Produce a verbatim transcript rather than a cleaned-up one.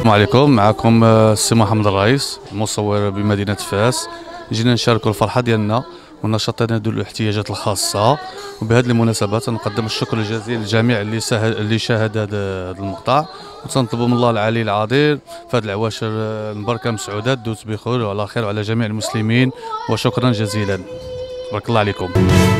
السلام عليكم. معكم السي محمد الرئيس المصور بمدينة فاس. جينا نشاركوا الفرحة ديالنا ونشاطنا ذو الاحتياجات الخاصة، وبهذه المناسبة نقدم الشكر الجزيل للجميع اللي اللي شاهد هذا المقطع، وتنطلبوا من الله العلي العظيم في هذه العواشر المباركة مسعودات دوت بخير وعلى خير وعلى جميع المسلمين، وشكرا جزيلا. بارك الله عليكم.